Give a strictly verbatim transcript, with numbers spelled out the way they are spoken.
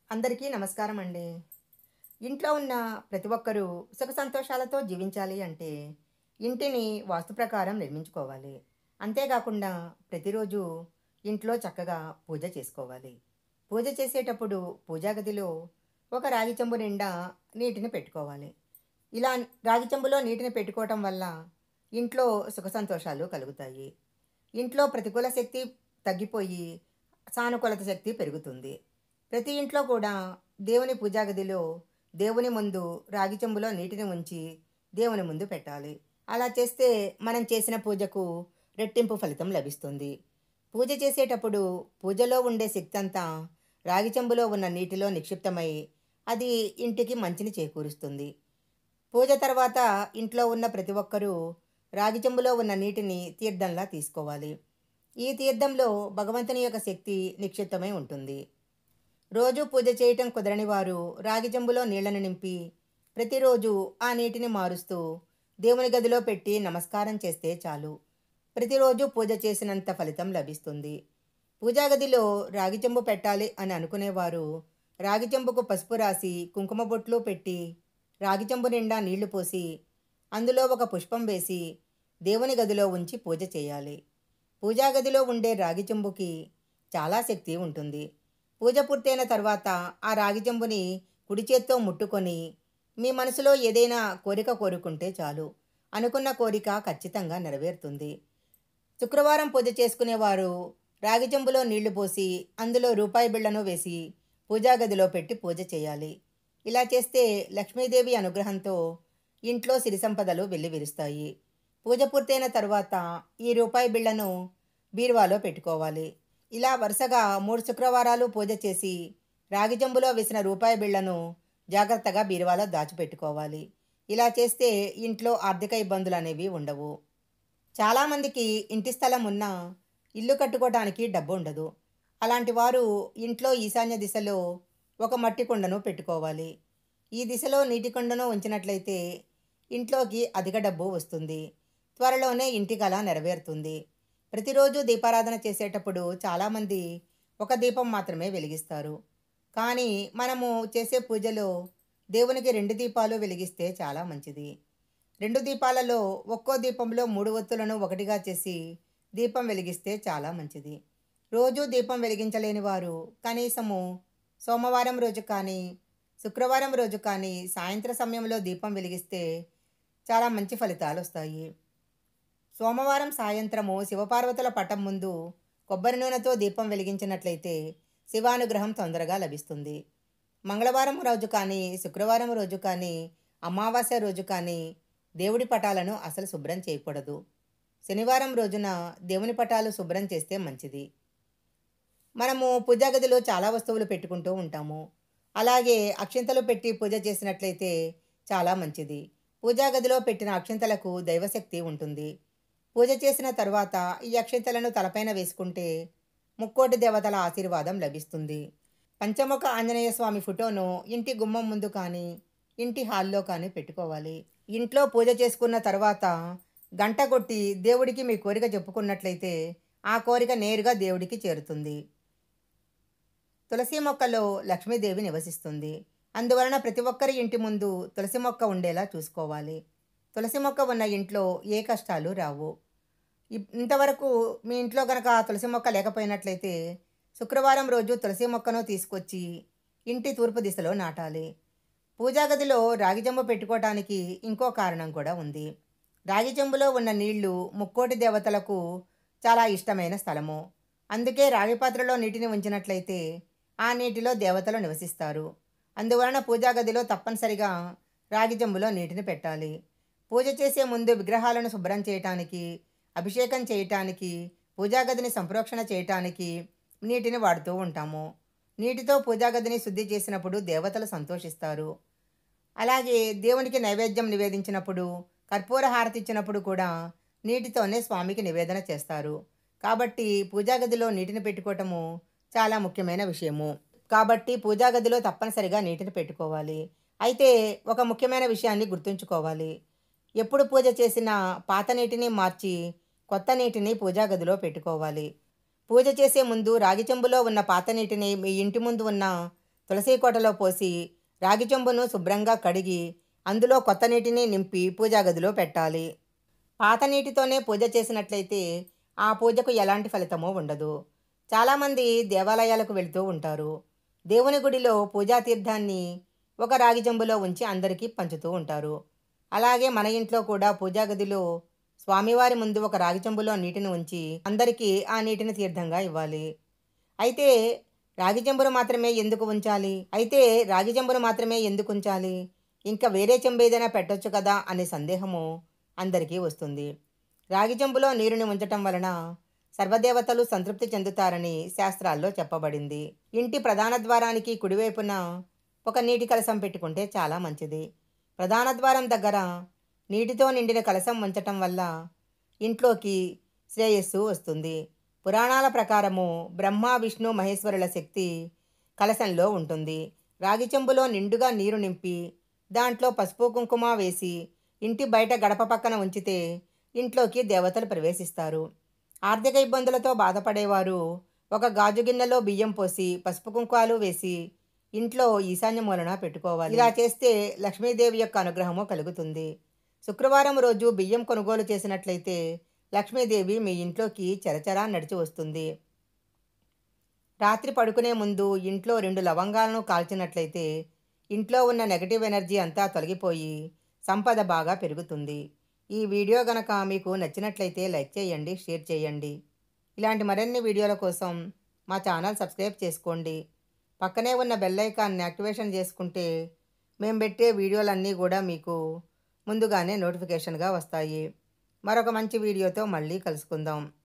అందరికీ నమస్కారం అండి. ఇంట్లో ఉన్న ప్రతి ఒక్కరూ సుఖ సంతోషాలతో జీవించాలి అంటే ఇంటిని వాస్తు ప్రకారం నిర్మించుకోవాలి. అంతేకాకుండా ప్రతిరోజు ఇంట్లో చక్కగా పూజ చేసుకోవాలి. పూజ చేసేటప్పుడు పూజా గదిలో ఒక రాగి చెంబు నిండా నీటిని పెట్టుకోవాలి. ఇలా రాగి చెంబులో నీటిని పెట్టుకోవటం వల్ల ఇంట్లో సుఖ సంతోషాలు కలుగుతాయి. ఇంట్లో ప్రతికూల శక్తి తగ్గిపోయి సానుకూలత శక్తి పెరుగుతుంది. ప్రతి ఇంట్లో కూడా దేవుని పూజా గదిలో దేవుని ముందు రాగి చెంబులో నీటిని ఉంచి దేవుని ముందు పెట్టాలి. అలా చేస్తే మనం చేసిన పూజకు రెట్టింపు ఫలితం లభిస్తుంది. పూజ చేసేటప్పుడు పూజలో ఉండే శక్తి అంతా రాగి చెంబులో ఉన్న నీటిలో నిక్షిప్తమై అది ఇంటికి మంచిని చేకూరుస్తుంది. పూజ తర్వాత ఇంట్లో ఉన్న ప్రతి ఒక్కరూ రాగి చెంబులో ఉన్న నీటిని తీర్థంలా తీసుకోవాలి. ఈ తీర్థంలో భగవంతుని యొక్క శక్తి నిక్షిప్తమై ఉంటుంది. రోజు పూజ చేయటం కుదరని వారు రాగి చెంబులో నీళ్లను నింపి ప్రతిరోజు ఆ నీటిని మారుస్తూ దేవుని గదిలో పెట్టి నమస్కారం చేస్తే చాలు. ప్రతిరోజు పూజ చేసినంత ఫలితం లభిస్తుంది. పూజా గదిలో రాగి చెంబు పెట్టాలి అని అనుకునేవారు రాగి చెంబుకు పసుపు రాసి కుంకుమ బొట్లు పెట్టి రాగి చెంబు నిండా నీళ్లు పోసి అందులో ఒక పుష్పం వేసి దేవుని గదిలో ఉంచి పూజ చేయాలి. పూజా గదిలో ఉండే రాగి చెంబుకి చాలా శక్తి ఉంటుంది. పూజ పూర్తయిన తర్వాత ఆ రాగి చెంబుని కుడి చేత్తో ముట్టుకొని మీ మనసులో ఏదైనా కోరిక కోరుకుంటే చాలు. అనుకున్న కోరిక ఖచ్చితంగా నెరవేరుతుంది. శుక్రవారం పూజ చేసుకునేవారు రాగి చెంబులో నీళ్లు పోసి అందులో రూపాయి బిళ్లను వేసి పూజా గదిలో పెట్టి పూజ చేయాలి. ఇలా చేస్తే లక్ష్మీదేవి అనుగ్రహంతో ఇంట్లో సిరి సంపదలు వెల్లివిరుస్తాయి. పూజ పూర్తయిన తర్వాత ఈ రూపాయి బిళ్లను బీరువాలో పెట్టుకోవాలి. ఇలా వరుసగా మూడు శుక్రవారాలు పూజ చేసి రాగి చెంబులో వేసిన రూపాయి బిళ్లను జాగ్రత్తగా బీరువాలో దాచిపెట్టుకోవాలి. ఇలా చేస్తే ఇంట్లో ఆర్థిక ఇబ్బందులు అనేవి ఉండవు. చాలామందికి ఇంటి స్థలం ఉన్నా ఇల్లు కట్టుకోవడానికి డబ్బు ఉండదు. అలాంటి వారు ఇంట్లో ఈశాన్య దిశలో ఒక మట్టి కుండను పెట్టుకోవాలి. ఈ దిశలో నీటి కుండను ఉంచినట్లయితే ఇంట్లోకి అధిక డబ్బు వస్తుంది. త్వరలోనే ఇంటి కల నెరవేరుతుంది. ప్రతిరోజు దీపారాధన చేసేటప్పుడు చాలామంది ఒక దీపం మాత్రమే వెలిగిస్తారు. కానీ మనము చేసే పూజలో దేవునికి రెండు దీపాలు వెలిగిస్తే చాలా మంచిది. రెండు దీపాలలో ఒక్కో దీపంలో మూడు ఒత్తులను ఒకటిగా చేసి దీపం వెలిగిస్తే చాలా మంచిది. రోజు దీపం వెలిగించలేని వారు కనీసము సోమవారం రోజు కానీ శుక్రవారం రోజు కానీ సాయంత్రం సమయంలో దీపం వెలిగిస్తే చాలా మంచి ఫలితాలు వస్తాయి. సోమవారం సాయంత్రము శివపార్వతుల పటం ముందు కొబ్బరి నూనెతో దీపం వెలిగించినట్లయితే శివానుగ్రహం తొందరగా లభిస్తుంది. మంగళవారం రోజు కానీ శుక్రవారం రోజు కానీ అమావాస్య రోజు కానీ దేవుడి పటాలను అసలు శుభ్రం చేయకూడదు. శనివారం రోజున దేవుని పటాలు శుభ్రం చేస్తే మంచిది. మనము పూజా గదిలో చాలా వస్తువులు పెట్టుకుంటూ ఉంటాము. అలాగే అక్షింతలు పెట్టి పూజ చేసినట్లయితే చాలా మంచిది. పూజా గదిలో పెట్టిన అక్షింతలకు దైవశక్తి ఉంటుంది. పూజ చేసిన తర్వాత ఈ అక్షింతలను తలపైన వేసుకుంటే ముక్కోటి దేవతల ఆశీర్వాదం లభిస్తుంది. పంచముఖ ఆంజనేయ స్వామి ఫోటోను ఇంటి గుమ్మం ముందు కానీ ఇంటి హాల్లో కానీ పెట్టుకోవాలి. ఇంట్లో పూజ చేసుకున్న తర్వాత గంట కొట్టి దేవుడికి మీ కోరిక చెప్పుకున్నట్లయితే ఆ కోరిక నేరుగా దేవుడికి చేరుతుంది. తులసి మొక్కలో లక్ష్మీదేవి నివసిస్తుంది. అందువలన ప్రతి ఒక్కరి ఇంటి ముందు తులసి మొక్క ఉండేలా చూసుకోవాలి. తులసి మొక్క ఉన్న ఇంట్లో ఏ కష్టాలు రావు. ఇంతవరకు మీ ఇంట్లో కనుక తులసి మొక్క లేకపోయినట్లయితే శుక్రవారం రోజు తులసి మొక్కను తీసుకొచ్చి ఇంటి తూర్పు దిశలో నాటాలి. పూజా గదిలో రాగి చెంబు పెట్టుకోవటానికి ఇంకో కారణం కూడా ఉంది. రాగి చెంబులో ఉన్న నీళ్లు ముక్కోటి దేవతలకు చాలా ఇష్టమైన స్థలము. అందుకే రాగి పాత్రలో నీటిని ఉంచినట్లయితే ఆ నీటిలో దేవతలు నివసిస్తారు. అందువలన పూజా గదిలో తప్పనిసరిగా రాగి చెంబులో నీటిని పెట్టాలి. పూజ చేసే ముందు విగ్రహాలను శుభ్రం చేయటానికి, అభిషేకం చేయటానికి, పూజా గదిని సంప్రోక్షణ చేయటానికి నీటిని వాడుతూ ఉంటాము. నీటితో పూజా గదిని శుద్ధి చేసినప్పుడు దేవతలు సంతోషిస్తారు. అలాగే దేవునికి నైవేద్యం నివేదించినప్పుడు, కర్పూర హారతి ఇచ్చినప్పుడు కూడా నీటితోనే స్వామికి నివేదన చేస్తారు. కాబట్టి పూజా గదిలో నీటిని పెట్టుకోవటము చాలా ముఖ్యమైన విషయము. కాబట్టి పూజా గదిలో తప్పనిసరిగా నీటిని పెట్టుకోవాలి. అయితే ఒక ముఖ్యమైన విషయాన్ని గుర్తుంచుకోవాలి. ఎప్పుడు పూజ చేసినా పాత నీటిని మార్చి కొత్త నీటిని పూజా గదిలో పెట్టుకోవాలి. పూజ చేసే ముందు రాగి చెంబులో ఉన్న పాత నీటిని మీ ఇంటి ముందు ఉన్న తులసి కోటలో పోసి రాగి చెంబును శుభ్రంగా కడిగి అందులో కొత్త నీటిని నింపి పూజా గదిలో పెట్టాలి. పాత నీటితోనే పూజ చేసినట్లయితే ఆ పూజకు ఎలాంటి ఫలితమూ ఉండదు. చాలామంది దేవాలయాలకు వెళ్తూ ఉంటారు. దేవుని గుడిలో పూజా తీర్థాన్ని ఒక రాగి చెంబులో ఉంచి అందరికీ పంచుతూ ఉంటారు. అలాగే మన ఇంట్లో కూడా పూజా గదిలో స్వామివారి ముందు ఒక రాగి చెంబులో నీటిని ఉంచి అందరికీ ఆ నీటిని తీర్థంగా ఇవ్వాలి. అయితే రాగి చెంబును మాత్రమే ఎందుకు ఉంచాలి అయితే రాగి చెంబును మాత్రమే ఎందుకు ఉంచాలి ఇంకా వేరే చెంబు ఏదైనా పెట్టొచ్చు కదా అనే సందేహము అందరికీ వస్తుంది. రాగి చెంబులో నీరుని ఉంచటం వలన సర్వదేవతలు సంతృప్తి చెందుతారని శాస్త్రాల్లో చెప్పబడింది. ఇంటి ప్రధాన ద్వారానికి కుడివైపున ఒక నీటి కలశం పెట్టుకుంటే చాలా మంచిది. ప్రధాన ద్వారం దగ్గర నీటితో నిండిన కలశం ఉంచటం వల్ల ఇంట్లోకి శ్రేయస్సు వస్తుంది. పురాణాల ప్రకారము బ్రహ్మ విష్ణు మహేశ్వరుల శక్తి కలశంలో ఉంటుంది. రాగి చెంబులో నిండుగా నీరు నింపి దాంట్లో పసుపు కుంకుమ వేసి ఇంటి బయట గడప పక్కన ఉంచితే ఇంట్లోకి దేవతలు ప్రవేశిస్తారు. ఆర్థిక ఇబ్బందులతో బాధపడేవారు ఒక గాజు గిన్నెలో బియ్యం పోసి పసుపు కుంకాలు వేసి ఇంట్లో ఈశాన్య మూలన పెట్టుకోవాలి. ఇలా చేస్తే లక్ష్మీదేవి యొక్క అనుగ్రహము కలుగుతుంది. శుక్రవారం రోజు బియ్యం కొనుగోలు చేసినట్లయితే లక్ష్మీదేవి మీ ఇంట్లోకి చరచరా నడిచి వస్తుంది. రాత్రి పడుకునే ముందు ఇంట్లో రెండు లవంగాలను కాల్చినట్లయితే ఇంట్లో ఉన్న నెగటివ్ ఎనర్జీ అంతా తొలగిపోయి సంపద బాగా పెరుగుతుంది. ఈ వీడియో గనక మీకు నచ్చినట్లయితే లైక్ చేయండి, షేర్ చేయండి. ఇలాంటి మరిన్ని వీడియోల కోసం మా ఛానల్ సబ్స్క్రైబ్ చేసుకోండి. పక్కనే ఉన్న బెల్ ఐకాన్ని యాక్టివేషన్ చేసుకుంటే మేము పెట్టే వీడియోలన్నీ కూడా మీకు ముందుగానే నోటిఫికేషన్గా వస్తాయి. మరొక మంచి వీడియోతో మళ్ళీ కలుసుకుందాం.